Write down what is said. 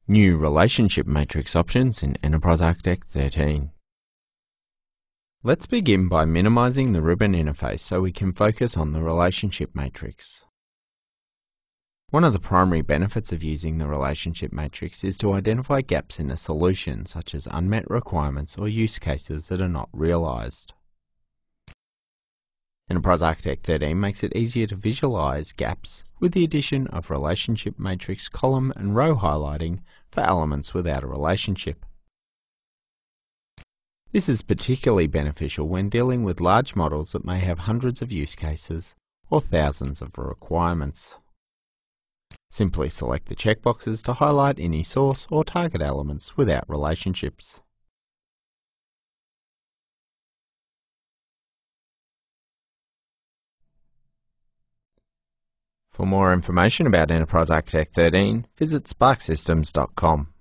New relationship matrix options in Enterprise Architect 13. Let's begin by minimizing the ribbon interface so we can focus on the relationship matrix. One of the primary benefits of using the relationship matrix is to identify gaps in a solution, such as unmet requirements or use cases that are not realized. Enterprise Architect 13 makes it easier to visualize gaps with the addition of relationship matrix column and row highlighting for elements without a relationship. This is particularly beneficial when dealing with large models that may have hundreds of use cases or thousands of requirements. Simply select the checkboxes to highlight any source or target elements without relationships. For more information about Enterprise Architect 13, visit sparxsystems.com.